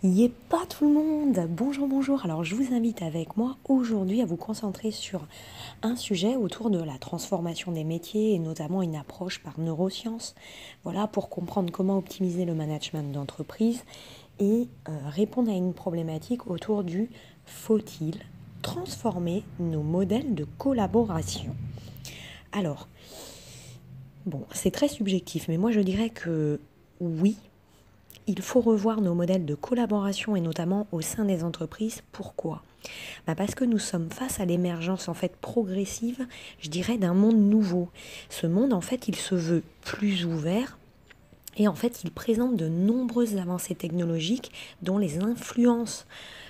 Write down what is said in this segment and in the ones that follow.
Yé pas tout le monde. Bonjour, bonjour. Alors je vous invite avec moi aujourd'hui à vous concentrer sur un sujet autour de la transformation des métiers et notamment une approche par neurosciences. Voilà, pour comprendre comment optimiser le management d'entreprise et répondre à une problématique autour du faut-il transformer nos modèles de collaboration. Alors, bon, c'est très subjectif, mais moi je dirais que oui, il faut revoir nos modèles de collaboration et notamment au sein des entreprises. Pourquoi ? Parce que nous sommes face à l'émergence en fait progressive, je dirais, d'un monde nouveau. Ce monde en fait, il se veut plus ouvert. Et en fait, il présente de nombreuses avancées technologiques dont les influences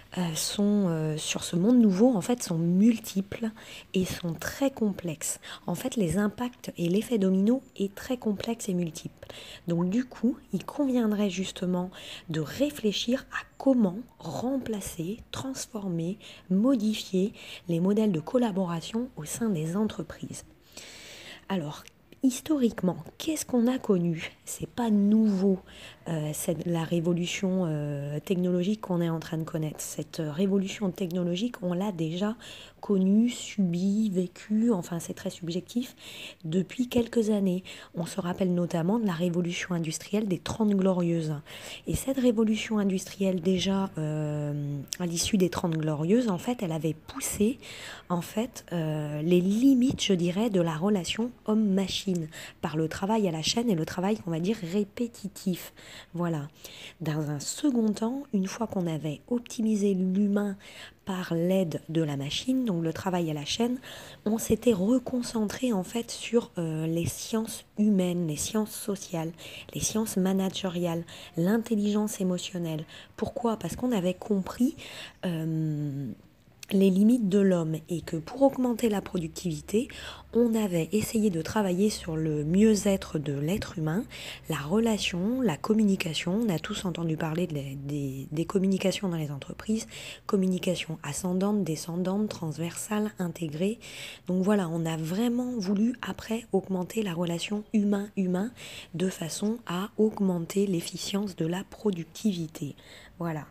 sur ce monde nouveau en fait sont multiples et sont très complexes. En fait, les impacts et l'effet domino est très complexe et multiple. Donc du coup, il conviendrait justement de réfléchir à comment remplacer, transformer, modifier les modèles de collaboration au sein des entreprises. Alors, historiquement, qu'est-ce qu'on a connu ? C'est pas nouveau, c'est la révolution technologique qu'on est en train de connaître. Cette révolution technologique, on l'a déjà connue, subie, vécue, enfin c'est très subjectif, depuis quelques années. On se rappelle notamment de la révolution industrielle des 30 glorieuses. Et cette révolution industrielle, déjà à l'issue des 30 glorieuses, en fait, elle avait poussé en fait les limites, je dirais, de la relation homme-machine par le travail à la chaîne et le travail qu'on va dire répétitif. Voilà. Dans un second temps, une fois qu'on avait optimisé l'humain par l'aide de la machine, donc le travail à la chaîne, on s'était reconcentré en fait sur les sciences humaines, les sciences sociales, les sciences managériales, l'intelligence émotionnelle. Pourquoi ? Parce qu'on avait compris les limites de l'homme et que pour augmenter la productivité, on avait essayé de travailler sur le mieux-être de l'être humain, la relation, la communication. On a tous entendu parler des communications dans les entreprises, communication ascendante, descendante, transversale, intégrée. Donc voilà, on a vraiment voulu après augmenter la relation humain-humain de façon à augmenter l'efficience de la productivité. Voilà.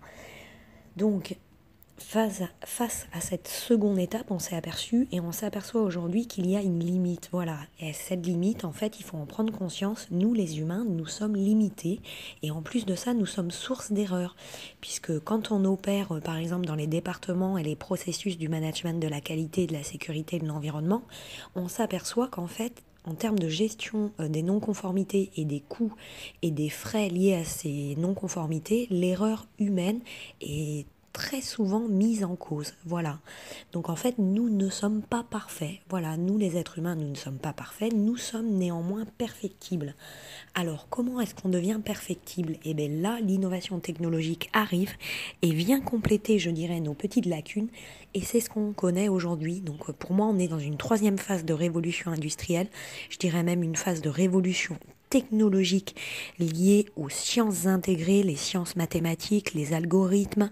Donc, face à cette seconde étape, on s'est aperçu et on s'aperçoit aujourd'hui qu'il y a une limite. Voilà. Et cette limite, en fait, il faut en prendre conscience. Nous, les humains, nous sommes limités. Et en plus de ça, nous sommes source d'erreurs. Puisque quand on opère, par exemple, dans les départements et les processus du management de la qualité, de la sécurité et de l'environnement, on s'aperçoit qu'en fait, en termes de gestion des non-conformités et des coûts et des frais liés à ces non-conformités, l'erreur humaine est très souvent mise en cause. Voilà. Donc en fait, nous ne sommes pas parfaits. Voilà, nous les êtres humains, nous ne sommes pas parfaits. Nous sommes néanmoins perfectibles. Alors, comment est-ce qu'on devient perfectible ? Eh bien là, l'innovation technologique arrive et vient compléter, je dirais, nos petites lacunes. Et c'est ce qu'on connaît aujourd'hui. Donc pour moi, on est dans une troisième phase de révolution industrielle. Je dirais même une phase de révolution technologiques liées aux sciences intégrées, les sciences mathématiques, les algorithmes,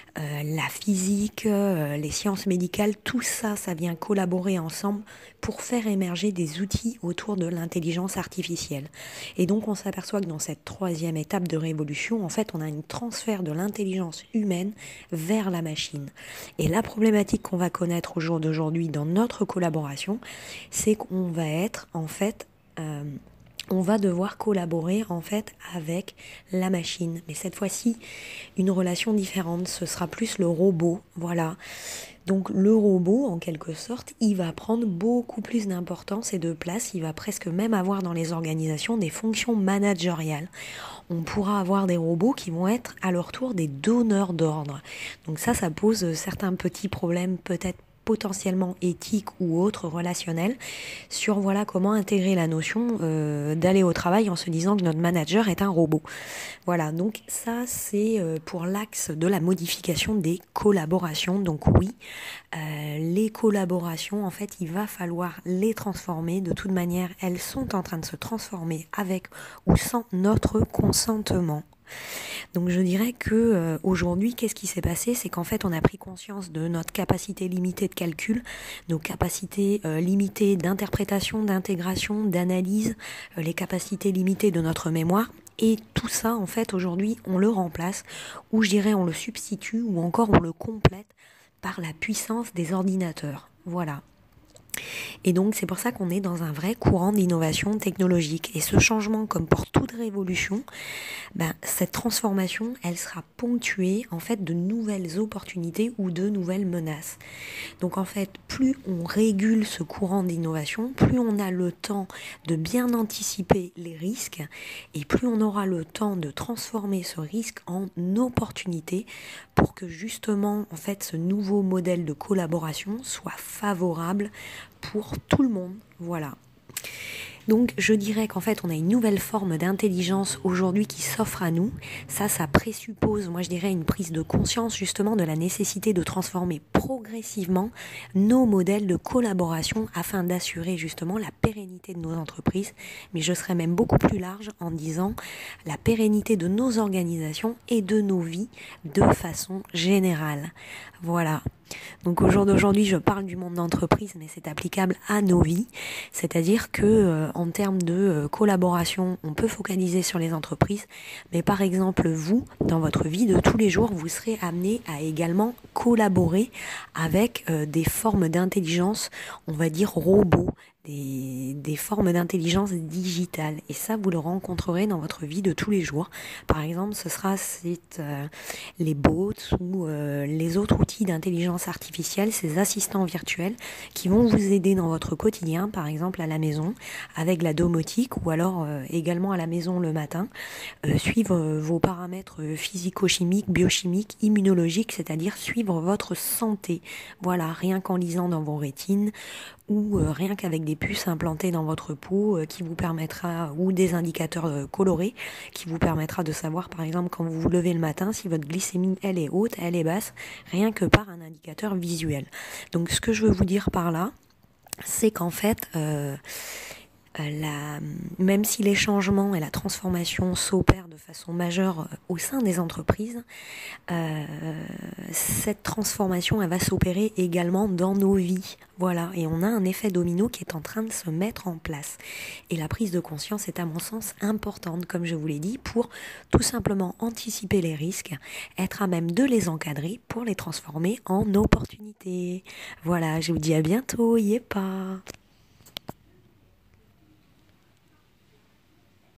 la physique, les sciences médicales, tout ça, ça vient collaborer ensemble pour faire émerger des outils autour de l'intelligence artificielle. Et donc on s'aperçoit que dans cette troisième étape de révolution, en fait, on a un transfert de l'intelligence humaine vers la machine. Et la problématique qu'on va connaître au jour d'aujourd'hui dans notre collaboration, c'est qu'on va être en fait on va devoir collaborer en fait avec la machine. Mais cette fois-ci, une relation différente. Ce sera plus le robot. Voilà. Donc le robot, en quelque sorte, il va prendre beaucoup plus d'importance et de place. Il va presque même avoir dans les organisations des fonctions managériales. On pourra avoir des robots qui vont être à leur tour des donneurs d'ordre. Donc ça pose certains petits problèmes peut-être potentiellement éthique ou autre relationnel sur voilà comment intégrer la notion d'aller au travail en se disant que notre manager est un robot. Voilà, donc ça c'est pour l'axe de la modification des collaborations. Donc oui, les collaborations, en fait, il va falloir les transformer. De toute manière, elles sont en train de se transformer avec ou sans notre consentement. Donc je dirais que aujourd'hui, qu'est-ce qui s'est passé ? C'est qu'en fait, on a pris conscience de notre capacité limitée de calcul, nos capacités limitées d'interprétation, d'intégration, d'analyse, les capacités limitées de notre mémoire. Et tout ça, en fait, aujourd'hui, on le remplace, ou je dirais on le substitue, ou encore on le complète par la puissance des ordinateurs. Voilà. Et donc c'est pour ça qu'on est dans un vrai courant d'innovation technologique. Et ce changement, comme pour toute révolution, cette transformation, elle sera ponctuée en fait de nouvelles opportunités ou de nouvelles menaces. Donc en fait, plus on régule ce courant d'innovation, plus on a le temps de bien anticiper les risques et plus on aura le temps de transformer ce risque en opportunité pour que justement en fait ce nouveau modèle de collaboration soit favorable pour tout le monde. Voilà. Donc je dirais qu'en fait on a une nouvelle forme d'intelligence aujourd'hui qui s'offre à nous. Ça présuppose, moi je dirais, une prise de conscience justement de la nécessité de transformer progressivement nos modèles de collaboration afin d'assurer justement la pérennité de nos entreprises. Mais je serais même beaucoup plus large en disant la pérennité de nos organisations et de nos vies de façon générale. Voilà. Donc au jour d'aujourd'hui, je parle du monde d'entreprise, mais c'est applicable à nos vies. C'est-à-dire que en termes de collaboration, on peut focaliser sur les entreprises, mais par exemple vous, dans votre vie de tous les jours, vous serez amené à également collaborer avec des formes d'intelligence, on va dire robots, des formes d'intelligence digitale. Et ça, vous le rencontrerez dans votre vie de tous les jours. Par exemple, ce sera les bots ou les autres outils d'intelligence artificielle, ces assistants virtuels qui vont vous aider dans votre quotidien, par exemple à la maison, avec la domotique ou alors également à la maison le matin, suivre vos paramètres physico-chimiques, biochimiques, immunologiques, c'est-à-dire suivre votre santé. Voilà, rien qu'en lisant dans vos rétines ou rien qu'avec des puces implantées dans votre peau qui vous permettra, ou des indicateurs colorés qui vous permettra de savoir par exemple quand vous vous levez le matin si votre glycémie elle est haute, elle est basse, rien que par un indicateur visuel. Donc ce que je veux vous dire par là, c'est qu'en fait même si les changements et la transformation s'opèrent de façon majeure au sein des entreprises, cette transformation elle va s'opérer également dans nos vies. Voilà, et on a un effet domino qui est en train de se mettre en place. Et la prise de conscience est à mon sens importante, comme je vous l'ai dit, pour tout simplement anticiper les risques, être à même de les encadrer pour les transformer en opportunités. Voilà, je vous dis à bientôt, y est pas.